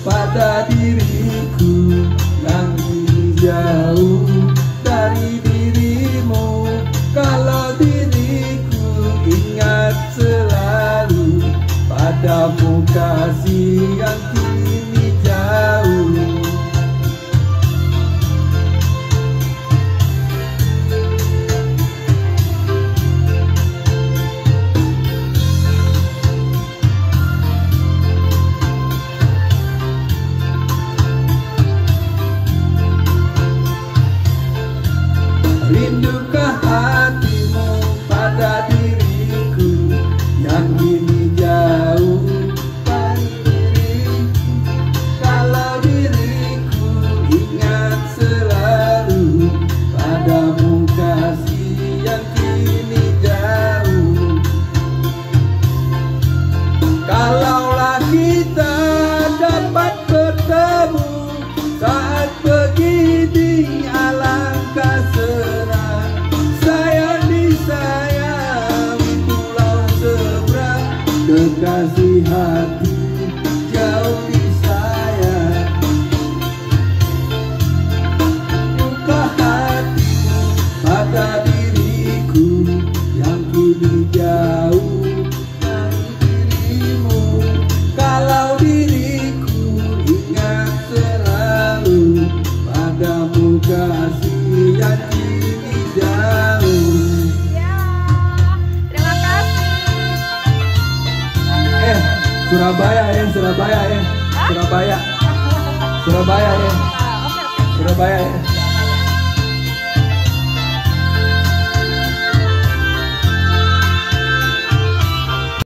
pada diriku yang kini jauh dari dirimu. Kalau diriku ingat selalu padamu kasih yang kini jauh. Rindukah hatimu pada diriku yang kini jauh dari diriku? Kalau diriku ingat selalu padamu kasih yang kini jauh. Kalaulah kita dapat bertemu saat begini, alangkah senang. Sayang disayang pulau seberang, kekasih hati jauh disayang. Buka hatimu pada diriku yang kini jauh dari dirimu. Kalau diriku ingat selalu padamu kasih yang kini jauh. Ya, terima kasih. Surabaya ya, Surabaya ya, Surabaya, Surabaya ya, Oke, oke. Surabaya ya.